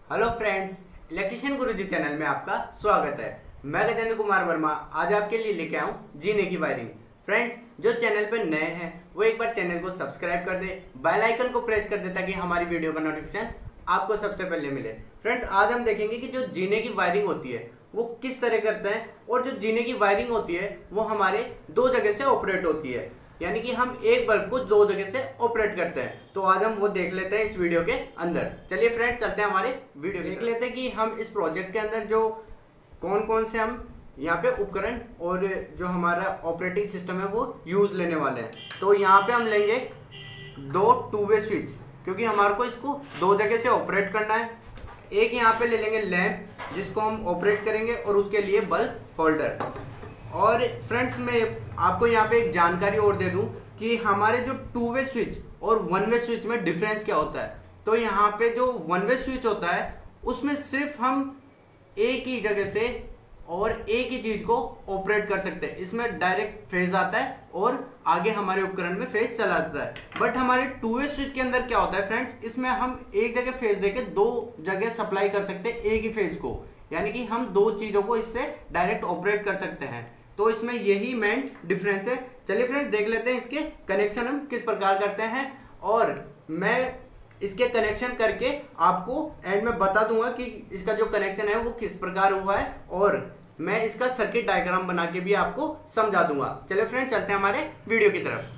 Hello friends, electrician Guruji channel में आपका स्वागत है। मैं गजेंद्र कुमार वर्मा आज आपके लिए लेके आऊं जीने की वायरिंग। फ्रेंड्स, जो चैनल पर नए हैं वो एक बार चैनल को सब्सक्राइब कर दे, बेल आइकन को प्रेस कर दे ताकि हमारी वीडियो का नोटिफिकेशन आपको सबसे पहले मिले। फ्रेंड्स, आज हम देखेंगे कि जो जीने की वायरिंग होती है वो किस तरह करते हैं, और जो जीने की वायरिंग होती है वो हमारे दो जगह से ऑपरेट होती है, यानी कि हम एक बल्ब को दो जगह से ऑपरेट करते हैं। तो आज हम वो देख लेते हैं इस वीडियो के अंदर। चलिए फ्रेंड्स, चलते हैं हमारे वीडियो देख लेते हैं कि हम इस प्रोजेक्ट के अंदर जो कौन कौन से हम यहाँ पे उपकरण और जो हमारा ऑपरेटिंग सिस्टम है वो यूज लेने वाले हैं। तो यहाँ पे हम लेंगे दो टू वे स्विच, क्योंकि हमारे को इसको दो जगह से ऑपरेट करना है। एक यहाँ पे ले लेंगे लैंप जिसको हम ऑपरेट करेंगे, और उसके लिए बल्ब होल्डर। और फ्रेंड्स, मैं आपको यहाँ पे एक जानकारी और दे दूं कि हमारे जो टू वे स्विच और वन वे स्विच में डिफरेंस क्या होता है। तो यहाँ पे जो वन वे स्विच होता है उसमें सिर्फ हम एक ही जगह से और एक ही चीज को ऑपरेट कर सकते हैं। इसमें डायरेक्ट फेज आता है और आगे हमारे उपकरण में फेज चला जाता है। बट हमारे टू वे स्विच के अंदर क्या होता है फ्रेंड्स, इसमें हम एक जगह फेज देके दो जगह सप्लाई कर सकते हैं एक ही फेज को, यानी कि हम दो चीजों को इससे डायरेक्ट ऑपरेट कर सकते हैं। तो इसमें यही मेन डिफरेंस है। चलिए फ्रेंड्स, देख लेते हैं इसके कनेक्शन हम किस प्रकार करते हैं, और मैं इसके कनेक्शन करके आपको एंड में बता दूंगा कि इसका जो कनेक्शन है वो किस प्रकार हुआ है, और मैं इसका सर्किट डायग्राम बना के भी आपको समझा दूंगा। चलिए फ्रेंड्स, चलते हैं हमारे वीडियो की तरफ।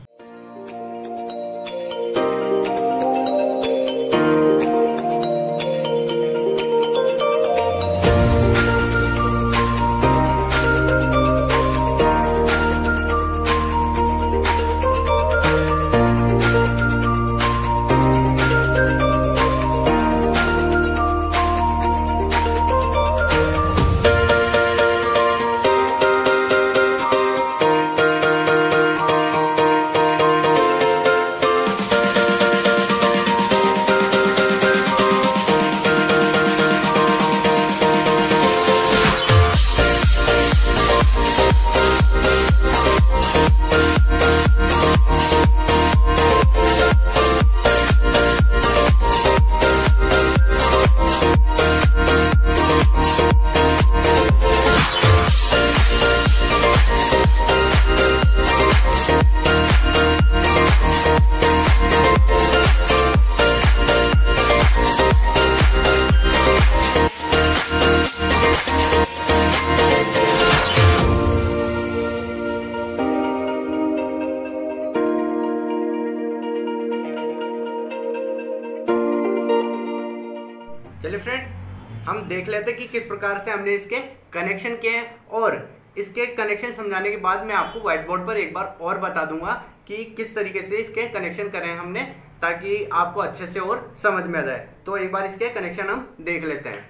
चलिए फ्रेंड्स, हम देख लेते हैं कि किस प्रकार से हमने इसके कनेक्शन किए हैं, और इसके कनेक्शन समझाने के बाद मैं आपको व्हाइट बोर्ड पर एक बार और बता दूंगा कि किस तरीके से इसके कनेक्शन करें हमने, ताकि आपको अच्छे से और समझ में आ जाए। तो एक बार इसके कनेक्शन हम देख लेते हैं।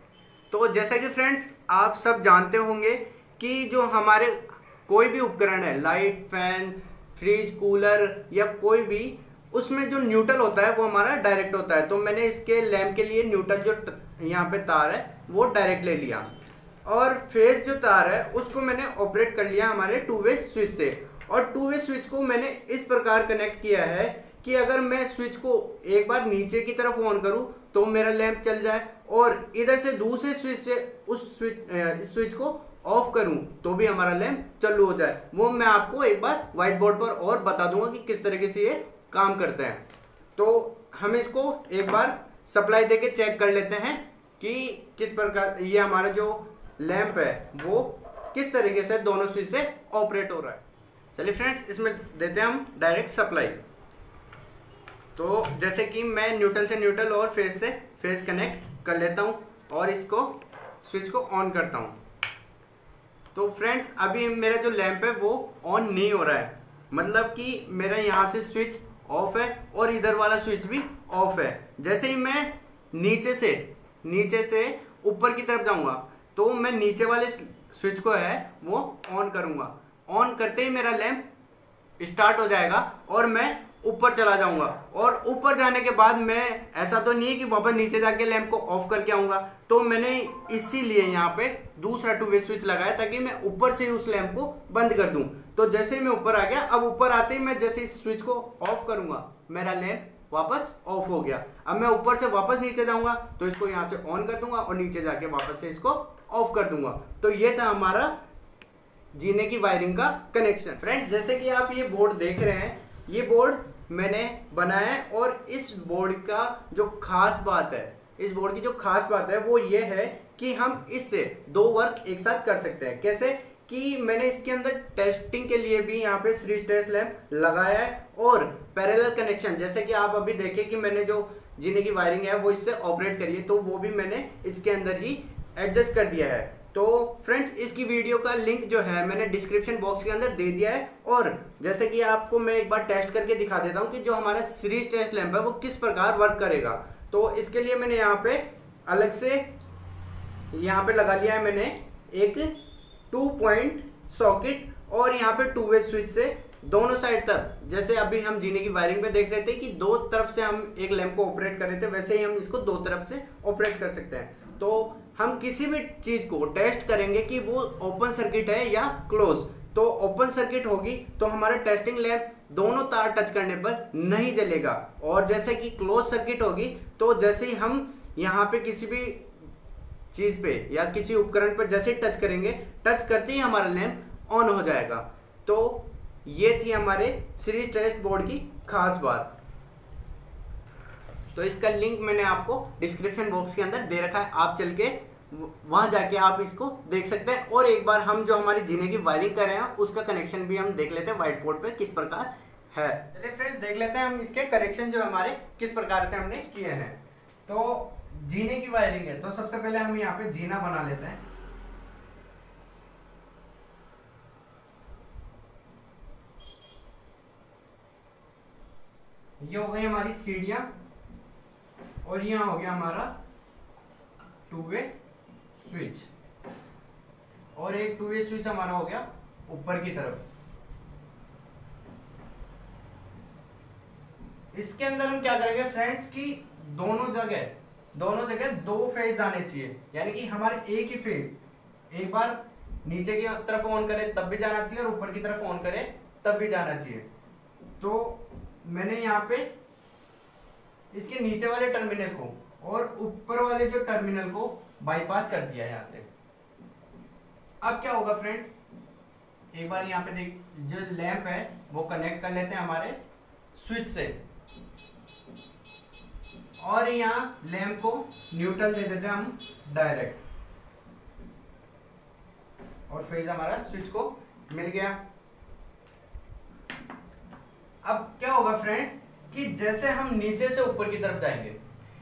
तो जैसा कि फ्रेंड्स आप सब जानते होंगे कि जो हमारे कोई भी उपकरण है, लाइट, फैन, फ्रिज, कूलर या कोई भी, उसमें जो न्यूट्रल होता है वो हमारा डायरेक्ट होता है। तो मैंने इसके लैंप के लिए न्यूट्रल जो यहाँ पे तार है वो डायरेक्ट ले लिया, और फेज जो तार है उसको मैंने ऑपरेट कर लिया हमारे टू वे स्विच से। और टू वे स्विच को मैंने इस प्रकार कनेक्ट किया है कि अगर मैं स्विच को एक बार नीचे की तरफ ऑन करूं तो मेरा लैंप चल जाए, और इधर से दूसरे स्विच से उस स्विच को ऑफ करूं तो भी हमारा लैंप चालू हो जाए। वो मैं आपको एक बार व्हाइट बोर्ड पर और बता दूंगा कि किस तरीके से ये काम करते हैं। तो हम इसको एक बार सप्लाई देके चेक कर लेते हैं कि किस प्रकार ये हमारा जो लैंप है वो किस तरीके से दोनों स्विच से ऑपरेट हो रहा है। चलिए फ्रेंड्स, इसमें देते हैं हम डायरेक्ट सप्लाई। तो जैसे कि मैं न्यूट्रल से न्यूट्रल और फेज से फेज कनेक्ट कर लेता हूं, और इसको स्विच को ऑन करता हूं। तो फ्रेंड्स, अभी मेरा जो लैंप है वो ऑन नहीं हो रहा है, मतलब कि मेरा यहाँ से स्विच ऑफ है और इधर वाला स्विच भी ऑफ है। जैसे ही मैं नीचे से ऊपर की तरफ जाऊंगा तो मैं नीचे वाले स्विच को है वो ऑन करूंगा। ऑन करते ही मेरा लैंप स्टार्ट हो जाएगा और मैं ऊपर चला जाऊंगा, और ऊपर जाने के बाद मैं ऐसा तो नहीं है कि वापस नीचे जाके लैंप को ऑफ करके आऊंगा। तो मैंने इसीलिए यहाँ पे दूसरा टू वे स्विच लगाया ताकि मैं ऊपर से उस लैंप को बंद कर दूं। तो जैसे ही मैं ऊपर आ गया, अब ऊपर आते ही मैं जैसे इस स्विच को ऑफ करूंगा मेरा लैंप वापस ऑफ हो गया। अब मैं ऊपर से वापस नीचे जाऊंगा तो इसको यहाँ से ऑन कर दूंगा और नीचे जाके वापस से इसको ऑफ कर दूंगा। तो ये था हमारा जीने की वायरिंग का कनेक्शन। फ्रेंड्स, जैसे कि आप ये बोर्ड देख रहे हैं, ये बोर्ड मैंने बनाया है और इस बोर्ड का जो खास बात है, इस बोर्ड की जो खास बात है वो ये है कि हम इससे दो वर्क एक साथ कर सकते हैं। कैसे कि मैंने इसके अंदर टेस्टिंग के लिए भी यहाँ पे सीरीज टेस्ट लैंप लगाया है और पैरेलल कनेक्शन, जैसे कि आप अभी देखें कि मैंने जो जीने की वायरिंग है वो इससे ऑपरेट करी है, तो वो भी मैंने इसके अंदर ही एडजस्ट कर दिया है। तो फ्रेंड्स, इसकी वीडियो का लिंक जो है मैंने डिस्क्रिप्शन बॉक्स के अंदर दे दिया है। और जैसे कि आपको मैं एक बार टेस्ट करके दिखा देता हूँ कि जो हमारा सीरीज टेस्ट लैंप है वो किस प्रकार वर्क करेगा। तो इसके लिए मैंने यहाँ पे अलग से यहाँ पे लगा लिया है मैंने एक 2 पॉइंट सॉकेट और यहाँ पे 2 वे स्विच से दोनों साइड तक, जैसे अभी हम जीने की वायरिंग पे देख रहे थे कि दो तरफ से हम एक लैंप को ऑपरेट कर रहे थे, वैसे ही हम इसको दो तरफ से ऑपरेट कर सकते हैं। तो हम किसी भी चीज को टेस्ट करेंगे कि वो ओपन सर्किट है या क्लोज। तो ओपन सर्किट होगी तो हमारा टेस्टिंग लैंप दोनों तार टच करने पर नहीं जलेगा, और जैसे कि क्लोज सर्किट होगी तो जैसे ही हम यहाँ पे किसी भी चीज पे या किसी उपकरण पर जैसे टच करेंगे, टच करते ही हमारा लैंप ऑन हो जाएगा। तो ये थी हमारे सीरीज टेस्ट बोर्ड की खास बात। तो इसका लिंक मैंने आपको डिस्क्रिप्शन बॉक्स के अंदर दे रखा है, आप चल के वहां जाके आप इसको देख सकते हैं। और एक बार हम जो हमारी जीने की वायरिंग कर रहे हैं उसका कनेक्शन भी हम देख लेते हैं व्हाइट बोर्ड पे किस प्रकार है। चलिए फ्रेंड्स, देख लेते हैं हम इसके कनेक्शन जो हमारे किस प्रकार से हमने किए हैं। तो जीने की वायरिंग है, तो सबसे पहले हम यहाँ पे जीना बना लेते हैं। ये हो गई हमारी सीढ़ियां और यहाँ हो गया हमारा 2 वे स्विच, और एक 2 वे स्विच हमारा हो गया ऊपर की तरफ। इसके अंदर हम क्या करेंगे फ्रेंड्स कि दोनों जगह 2 फेज आने चाहिए, यानी कि हमारे एक ही फेज एक बार नीचे की तरफ ऑन करे तब भी जाना चाहिए और ऊपर की तरफ ऑन करे तब भी जाना चाहिए। तो मैंने यहाँ पे इसके नीचे वाले टर्मिनल को और ऊपर वाले जो टर्मिनल को बाईपास कर दिया यहाँ से। अब क्या होगा फ्रेंड्स, एक बार यहाँ पे देख, जो लैंप है वो कनेक्ट कर लेते हैं हमारे स्विच से, और यहाँ लैंप को न्यूट्रल दे देते हैं हम डायरेक्ट, और फेज हमारा स्विच को मिल गया। अब क्या होगा फ्रेंड्स कि जैसे हम नीचे से ऊपर की तरफ जाएंगे,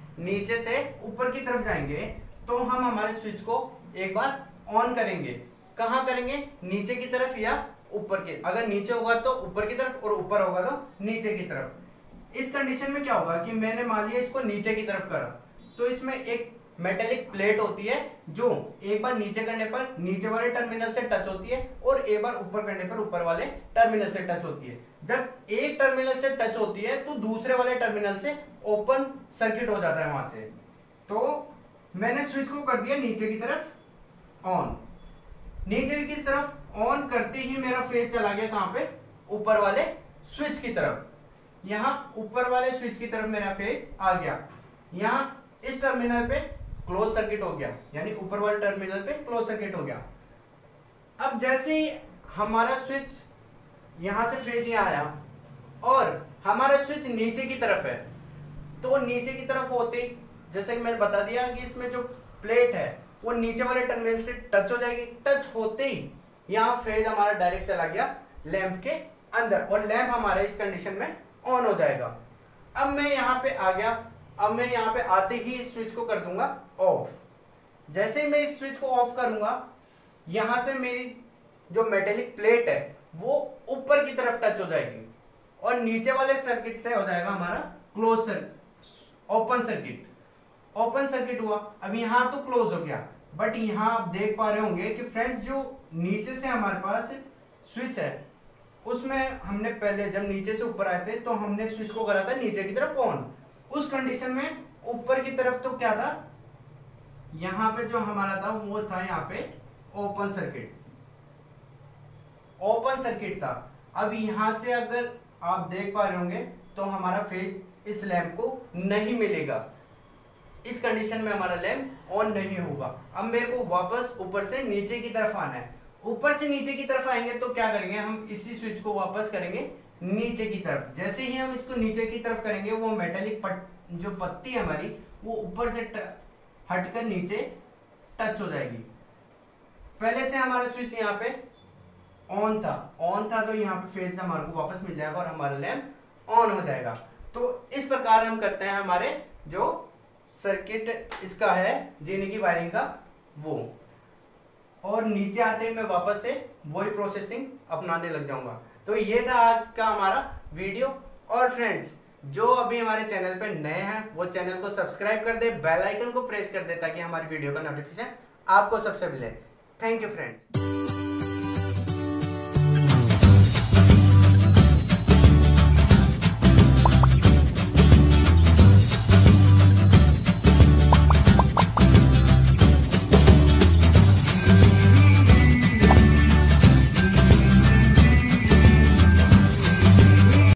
तो हम हमारे स्विच को एक बार ऑन करेंगे। कहां करेंगे? नीचे की तरफ या ऊपर की। अगर नीचे होगा तो ऊपर की तरफ और ऊपर होगा तो नीचे की तरफ। इस कंडीशन में क्या होगा कि मैंने मान लिया इसको नीचे की तरफ करा, तो इसमें एक मेटेलिक प्लेट होती है जो एक बार नीचे करने पर नीचे वाले टर्मिनल से टच होती है और एक बार ऊपर करने पर ऊपर वाले टर्मिनल से टच होती है। जब एक टर्मिनल से टच होती है तो दूसरे वाले टर्मिनल से ओपन सर्किट हो जाता है वहां से। तो मैंने स्विच को कर दिया नीचे की तरफ ऑन। नीचे की तरफ ऑन करते ही मेरा फेज चला गया कहां पे? ऊपर वाले स्विच की तरफ। यहां ऊपर वाले स्विच की तरफ मेरा फेज आ गया। यहां इस टर्मिनल पे क्लोज सर्किट हो गया, यानी ऊपर वाले टर्मिनल पे क्लोज सर्किट हो गया। अब जैसे ही हमारा स्विच यहां से फेज यहां आया और हमारा स्विच नीचे की तरफ है, तो नीचे की तरफ होते ही, जैसे कि मैंने बता दिया कि इसमें जो प्लेट है वो नीचे वाले टर्मिनल से टच हो जाएगी। टच होते ही यहाँ फेज हमारा डायरेक्ट चला गया लैंप के अंदर और लैंप हमारे इस कंडीशन में ऑन हो जाएगा। अब मैं यहाँ पे आ गया। अब मैं यहाँ पे आते ही इस स्विच को कर दूंगा ऑफ। जैसे ही मैं इस स्विच को ऑफ करूंगा, यहां से मेरी जो मेटेलिक प्लेट है वो ऊपर की तरफ टच हो जाएगी और नीचे वाले सर्किट से हो जाएगा हमारा close circuit, open circuit. Open circuit हुआ। अब यहां तो क्लोज हो गया, बट यहां आप देख पा रहे होंगे कि फ्रेंड्स जो नीचे से हमारे पास स्विच है उसमें हमने पहले जब नीचे से ऊपर आए थे तो हमने स्विच को करा था नीचे की तरफ ऑन। उस कंडीशन में ऊपर की तरफ तो क्या था, यहां पे जो हमारा था वो था यहाँ पे ओपन सर्किट, ओपन सर्किट था। अब यहां से अगर आप देख पा रहे होंगे तो हमारा फेज इस लैंप को नहीं मिलेगा। इस कंडीशन में हमारा लैंप ऑन नहीं होगा। अब मेरे को वापस ऊपर से नीचे की तरफ आना है। ऊपर से नीचे की तरफ आएंगे तो क्या करेंगे, हम इसी स्विच को वापस करेंगे नीचे की तरफ। जैसे ही हम इसको नीचे की तरफ करेंगे वो मेटेलिक जो पत्ती है हमारी वो ऊपर से हटकर नीचे टच हो जाएगी। पहले से हमारा स्विच यहाँ पे ऑन था तो यहाँ पे फेज हमारे को वापस मिल जाएगा और हमारा लैंप ऑन हो जाएगा। तो इस प्रकार हम करते हैं हमारे जो सर्किट इसका है जीने की वायरिंग का वो। और नीचे आते ही मैं वापस से वही प्रोसेसिंग अपनाने लग जाऊंगा। तो ये था आज का हमारा वीडियो। और फ्रेंड्स जो अभी हमारे चैनल पे नए हैं वो चैनल को सब्सक्राइब कर दे, बेल आइकन को प्रेस कर दे ताकि हमारी वीडियो का नोटिफिकेशन आपको सबसे मिले। Thank you friends.